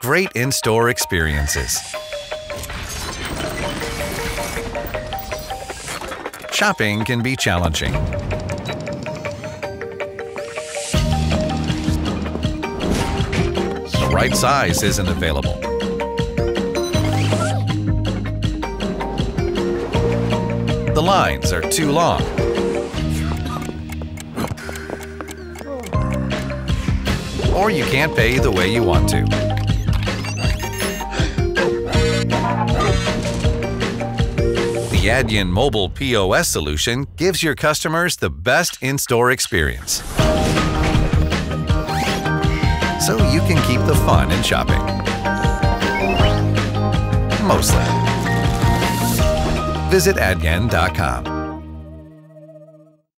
great in-store experiences. Shopping can be challenging. The right size isn't available. The lines are too long. Or you can't pay the way you want to. The Adyen mobile POS solution gives your customers the best in-store experience, so you can keep the fun in shopping. Mostly. Visit Adyen.com.